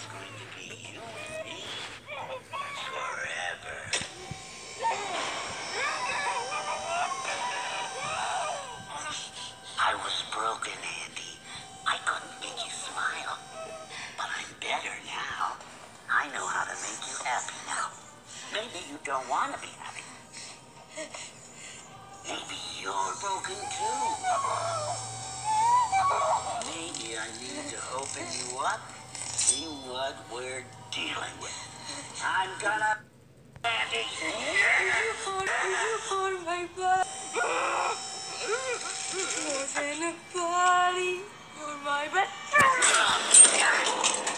it's going to be you and me forever. I was broken, Andy. I couldn't make you smile. But I'm better now. I know how to make you happy now. Maybe you don't want to be happy. Maybe you're broken too. Maybe I need to open you up, see what we're dealing with. I'm gonna... Andy! You hold my butt. More than a body. You're my best friend.